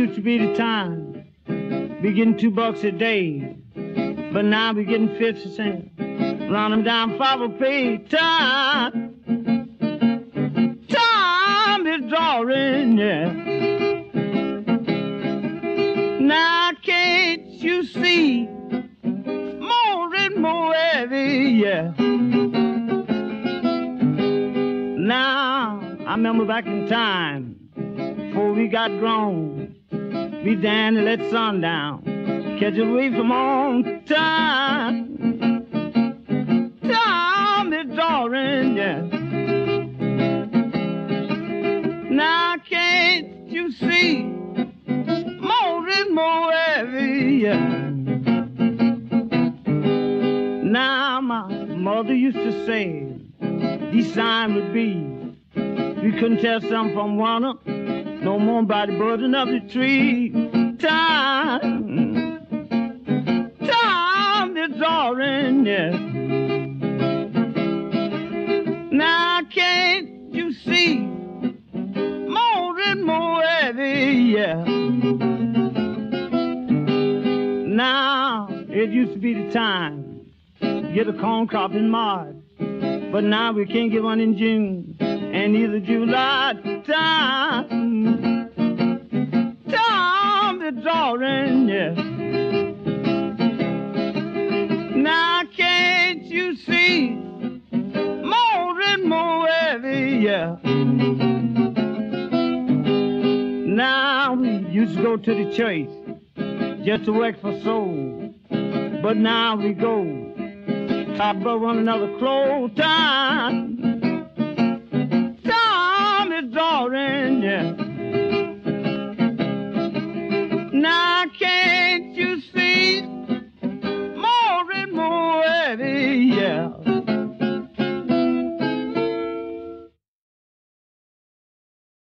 used to be the time we getting $2 a day, but now we getting 50 cents. Run them down, follow pay. Time is drawing, yeah. Now can't you see more and more heavy, yeah. Now I remember back in time before we got grown, we danced and let sundown catch it away from home. Time is drawing, yeah. Now can't you see more and more heavy, yeah. Now my mother used to say these signs would be, we couldn't tell some from one, no more by the burden of the tree. Time is drawing, yeah. Now can't you see more and more heavy, yeah. Now it used to be the time get a corn crop in March, but now we can't get one in June and either July. Time is drawing, yeah. Now can't you see more and more heavy, yeah. Now we used to go to the church just to work for soul, but now we go talk about one another close. Time